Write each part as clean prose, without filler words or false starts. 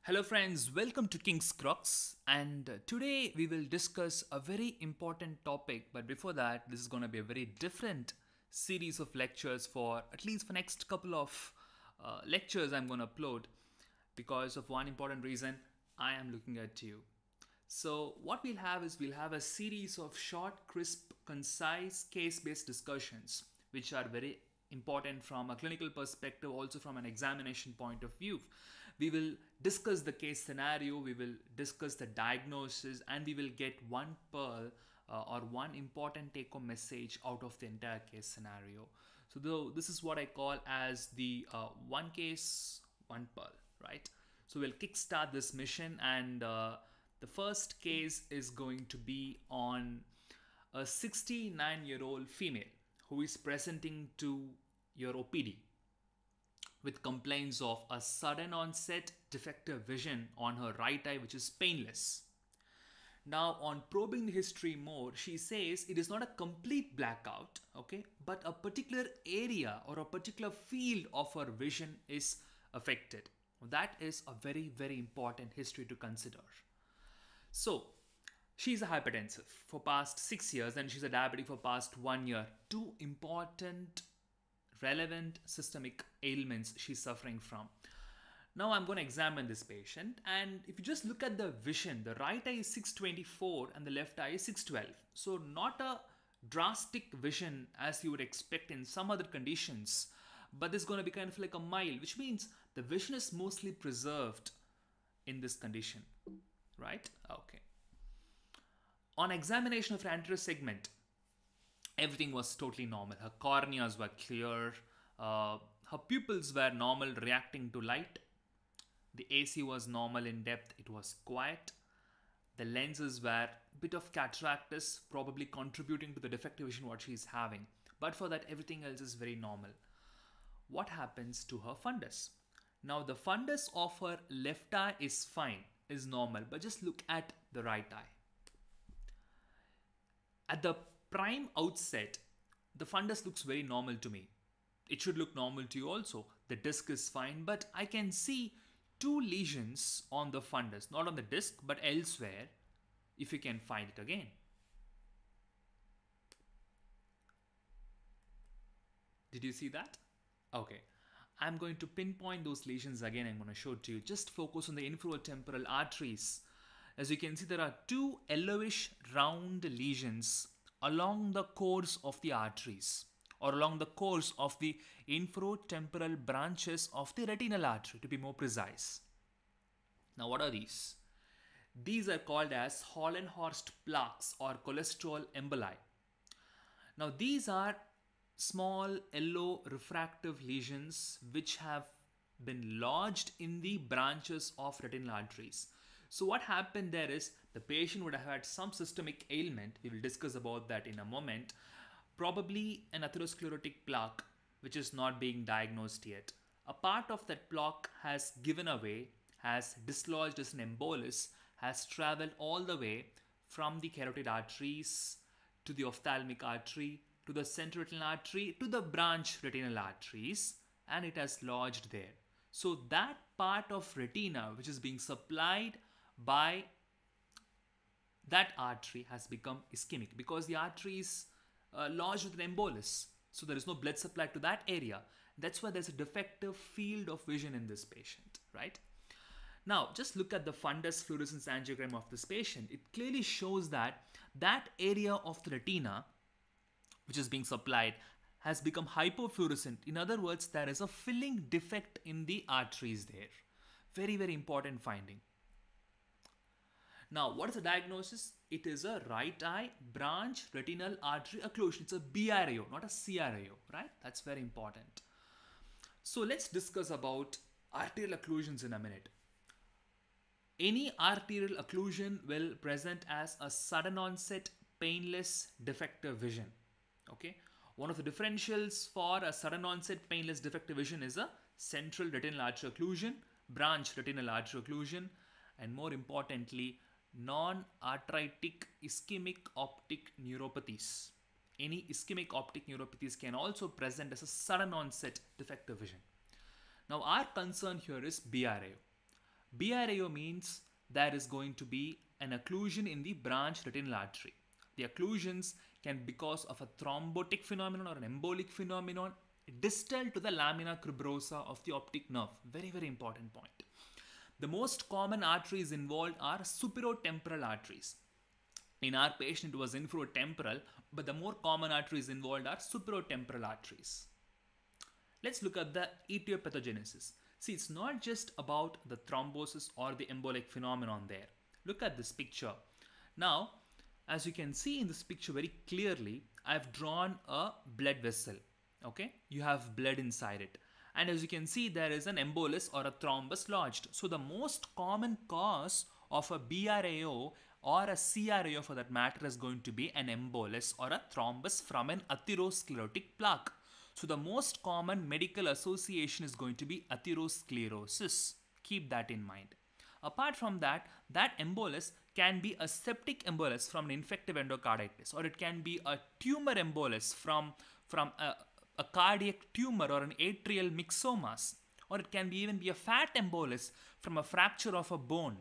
Hello friends, welcome to King's Crux, and today we will discuss a very important topic. But before that, this is going to be a very different series of lectures for at least for next couple of lectures I'm going to upload because of one important reason. I am looking at you. So what we'll have is we'll have a series of short, crisp, concise, case-based discussions which are very important from a clinical perspective, also from an examination point of view. We will discuss the case scenario, we will discuss the diagnosis, and we will get one pearl or one important take-home message out of the entire case scenario. So this is what I call as the one case, one pearl, right? So we'll kickstart this mission, and the first case is going to be on a 69-year-old female who is presenting to your OPD with complaints of a sudden onset defective vision on her right eye, which is painless. Now, on probing the history more, she says it is not a complete blackout, okay, but a particular area or a particular field of her vision is affected. That is a very, very important history to consider. So, she's a hypertensive for past 6 years and she's a diabetic for past 1 year. Two important relevant systemic ailments she's suffering from. Now I'm going to examine this patient, and if you just look at the vision, the right eye is 624 and the left eye is 612. So not a drastic vision as you would expect in some other conditions, but this is going to be kind of like a mild, which means the vision is mostly preserved in this condition, right? Okay. On examination of her anterior segment, everything was totally normal. Her corneas were clear. Her pupils were normal, reacting to light. The AC was normal in depth. It was quiet. The lenses were a bit of cataractus, probably contributing to the defective vision what she is having. But for that, everything else is very normal. What happens to her fundus? Now, the fundus of her left eye is fine, is normal. But just look at the right eye. At the prime outset, the fundus looks very normal to me. It should look normal to you also. The disc is fine, but I can see two lesions on the fundus, not on the disc, but elsewhere, if you can find it again. Did you see that? Okay. I'm going to pinpoint those lesions again. I'm going to show it to you. Just focus on the infratemporal arteries. As you can see, there are two yellowish round lesions along the course of the arteries, or along the course of the infratemporal branches of the retinal artery, to be more precise. Now, what are these? These are called as Hollenhorst plaques or cholesterol emboli. Now, these are small yellow refractive lesions which have been lodged in the branches of retinal arteries. So what happened there is the patient would have had some systemic ailment. We will discuss about that in a moment. Probably an atherosclerotic plaque which is not being diagnosed yet. A part of that plaque has given away, has dislodged as an embolus, has traveled all the way from the carotid arteries to the ophthalmic artery, to the central retinal artery, to the branch retinal arteries, and it has lodged there. So that part of retina which is being supplied by that artery has become ischemic because the artery is lodged with an embolus. So there is no blood supply to that area. That's why there's a defective field of vision in this patient, right? Now, just look at the fundus fluorescence angiogram of this patient. It clearly shows that that area of the retina which is being supplied has become hypofluorescent. In other words, there is a filling defect in the arteries there. Very, very important finding. Now, what is the diagnosis? It is a right eye branch retinal artery occlusion. It's a BRAO, not a CRAO, right? That's very important. So let's discuss about arterial occlusions in a minute. Any arterial occlusion will present as a sudden onset, painless, defective vision. Okay. One of the differentials for a sudden onset, painless, defective vision is a central retinal artery occlusion, branch retinal artery occlusion, and more importantly, non-arthritic ischemic optic neuropathies. Any ischemic optic neuropathies can also present as a sudden onset defective vision. Now our concern here is BRAO. BRAO means there is going to be an occlusion in the branch retinal artery. The occlusions can be because of a thrombotic phenomenon or an embolic phenomenon distal to the lamina cribrosa of the optic nerve. Very, very important point. The most common arteries involved are superotemporal arteries. In our patient, it was inferotemporal, but the more common arteries involved are superotemporal arteries. Let's look at the etiopathogenesis. See, it's not just about the thrombosis or the embolic phenomenon there. Look at this picture. Now, as you can see in this picture very clearly, I've drawn a blood vessel. Okay, you have blood inside it. And as you can see, there is an embolus or a thrombus lodged. So the most common cause of a BRAO or a CRAO for that matter is going to be an embolus or a thrombus from an atherosclerotic plaque. So the most common medical association is going to be atherosclerosis. Keep that in mind. Apart from that, that embolus can be a septic embolus from an infective endocarditis, or it can be a tumor embolus from a cardiac tumor or an atrial myxomas, or it can even be a fat embolus from a fracture of a bone.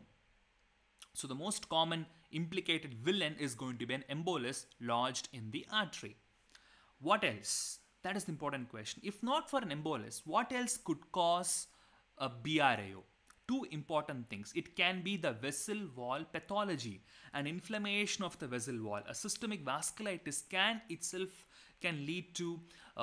So the most common implicated villain is going to be an embolus lodged in the artery. What else? That is the important question. If not for an embolus, what else could cause a BRAO? Two important things. It can be the vessel wall pathology, an inflammation of the vessel wall. A systemic vasculitis can lead to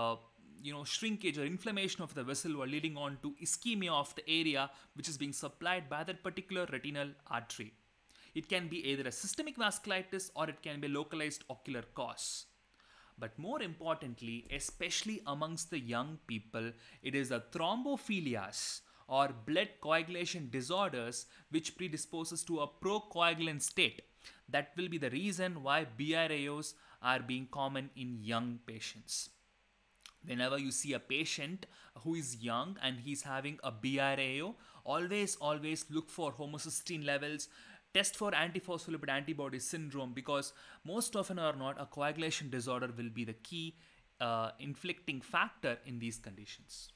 shrinkage or inflammation of the vessel wall, leading on to ischemia of the area which is being supplied by that particular retinal artery. It can be either a systemic vasculitis or it can be a localized ocular cause. But more importantly, especially amongst the young people, it is the thrombophilias or blood coagulation disorders which predisposes to a procoagulant state. That will be the reason why BRAOs are being common in young patients. Whenever you see a patient who is young and he's having a BRAO, always look for homocysteine levels, test for antiphospholipid antibody syndrome, because most often or not a coagulation disorder will be the key inflicting factor in these conditions.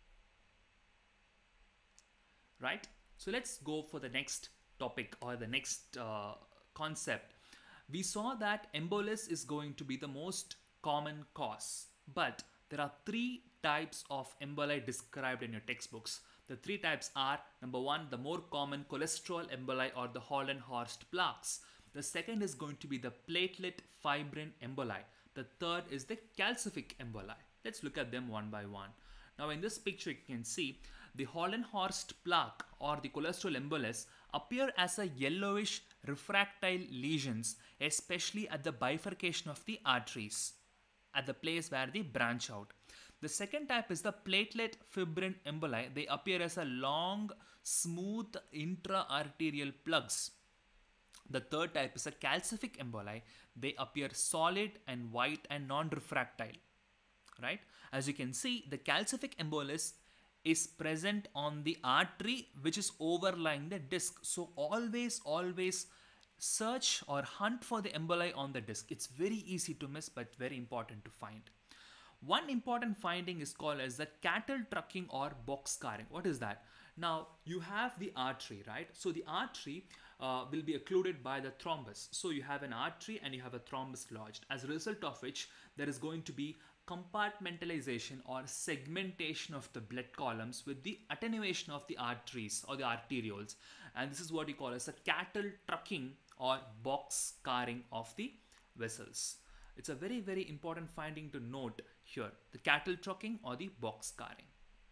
Right? So let's go for the next topic or the next concept. We saw that embolus is going to be the most common cause, but there are three types of emboli described in your textbooks. The three types are: number one, the more common cholesterol emboli or the Hollenhorst plaques. The second is going to be the platelet fibrin emboli. The third is the calcific emboli. Let's look at them one by one. Now in this picture you can see the Hollenhorst plaque or the cholesterol embolus appear as a yellowish refractile lesions, especially at the bifurcation of the arteries, at the place where they branch out. The second type is the platelet fibrin emboli. They appear as a long, smooth intra-arterial plugs. The third type is a calcific emboli. They appear solid and white and non-refractile. Right? As you can see, the calcific embolus is present on the artery which is overlying the disc. So always search or hunt for the emboli on the disc. It's very easy to miss but very important to find. One important finding is called as the cattle trucking or box scarring. What is that? Now you have the artery, right? So the artery will be occluded by the thrombus. So you have an artery and you have a thrombus lodged, as a result of which there is going to be compartmentalization or segmentation of the blood columns with the attenuation of the arteries or the arterioles, and this is what we call as a cattle trucking or box scarring of the vessels. It's a very, very important finding to note here, the cattle trucking or the box scarring.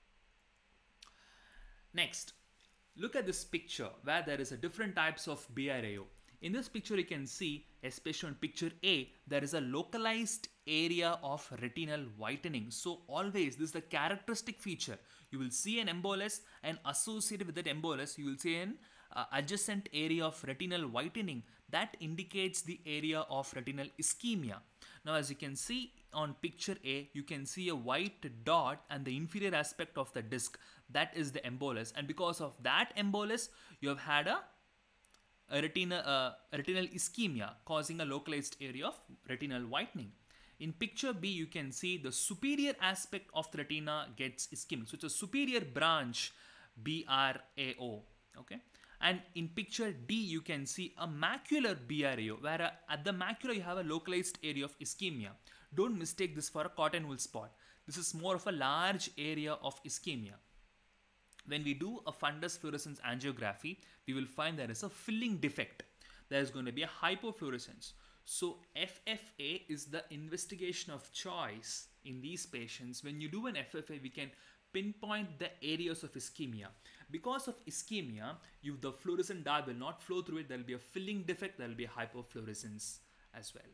Next, look at this picture where there is a different types of BRAO. In this picture you can see, especially on picture A, there is a localized area of retinal whitening. So always this is the characteristic feature. You will see an embolus, and associated with that embolus you will see an adjacent area of retinal whitening. That indicates the area of retinal ischemia. Now as you can see on picture A, you can see a white dot and the inferior aspect of the disc. That is the embolus, and because of that embolus you have had a retinal ischemia causing a localized area of retinal whitening. In picture B, you can see the superior aspect of the retina gets ischemic. So it's a superior branch BRAO. Okay, and in picture D you can see a macular BRAO, where at the macula you have a localized area of ischemia. Don't mistake this for a cotton wool spot. This is more of a large area of ischemia. When we do a fundus fluorescence angiography, we will find there is a filling defect. There is going to be a hypofluorescence. So FFA is the investigation of choice in these patients. When you do an FFA, we can pinpoint the areas of ischemia. Because of ischemia, the fluorescent dye will not flow through it. There will be a filling defect. There will be a hypofluorescence as well.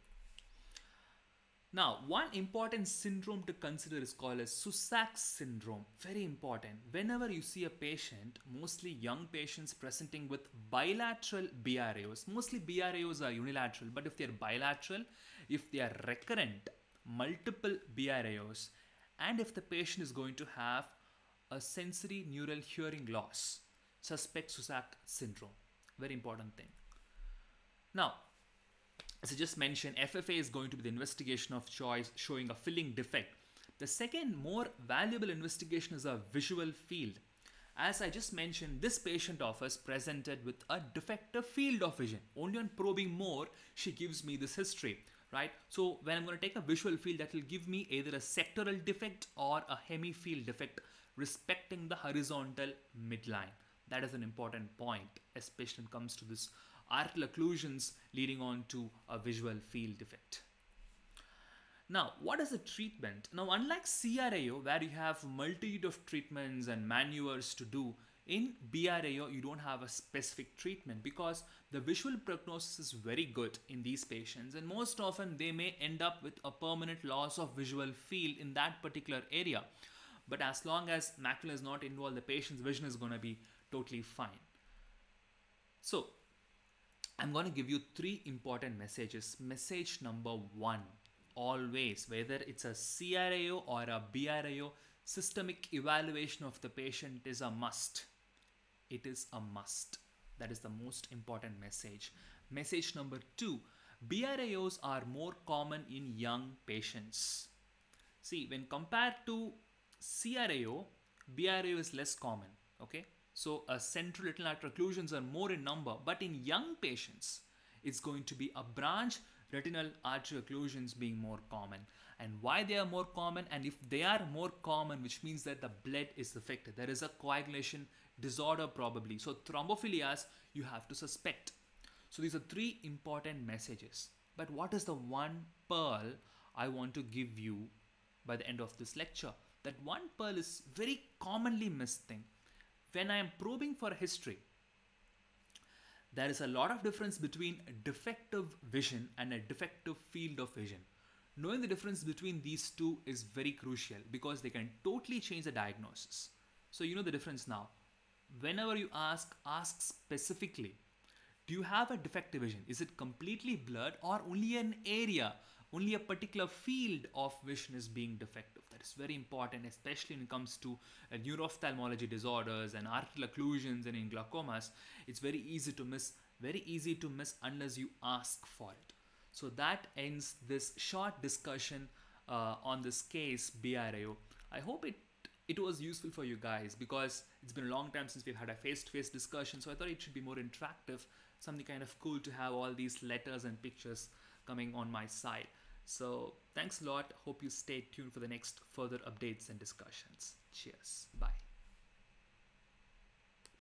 Now, one important syndrome to consider is called as Sussac syndrome. Very important. Whenever you see a patient, mostly young patients presenting with bilateral BRAOs, mostly BRAOs are unilateral, but if they are bilateral, if they are recurrent, multiple BRAOs, and if the patient is going to have a sensory neural hearing loss, suspect Sussac syndrome. Very important thing. Now, as I just mentioned, FFA is going to be the investigation of choice showing a filling defect. The second more valuable investigation is a visual field. As I just mentioned, this patient of us presented with a defective field of vision. Only on probing more, she gives me this history, right? So when I'm going to take a visual field, that will give me either a sectoral defect or a hemifield defect respecting the horizontal midline. That is an important point, especially when it comes to this arterial occlusions leading on to a visual field defect. Now, what is the treatment? Now, unlike CRAO, where you have multitude of treatments and maneuvers to do, in BRAO, you don't have a specific treatment because the visual prognosis is very good in these patients, and most often they may end up with a permanent loss of visual field in that particular area. But as long as macula is not involved, the patient's vision is going to be totally fine. So, I'm going to give you 3 important messages. Message number 1, always, whether it's a CRAO or a BRAO, systemic evaluation of the patient is a must. It is a must. That is the most important message. Message number 2, BRAOs are more common in young patients. See, when compared to CRAO, BRAO is less common, okay? So central retinal artery occlusions are more in number, but in young patients, it's going to be a branch retinal artery occlusions being more common. And why they are more common, and if they are more common, which means that the blood is affected. There is a coagulation disorder probably. So thrombophilias you have to suspect. So these are 3 important messages. But what is the one pearl I want to give you by the end of this lecture? That one pearl is very commonly missed thing. When I am probing for history, there is a lot of difference between a defective vision and a defective field of vision. Knowing the difference between these two is very crucial because they can totally change the diagnosis. So you know the difference now. Whenever you ask specifically, do you have a defective vision? Is it completely blurred or only an area? Only a particular field of vision is being defective. That is very important, especially when it comes to neuroophthalmology disorders and arterial occlusions and in glaucomas. It's very easy to miss unless you ask for it. So that ends this short discussion on this case BRAO. I hope it was useful for you guys because it's been a long time since we've had a face-to-face discussion. So I thought it should be more interactive, something kind of cool to have all these letters and pictures coming on my side. So thanks a lot. Hope you stay tuned for the next further updates and discussions. Cheers. Bye.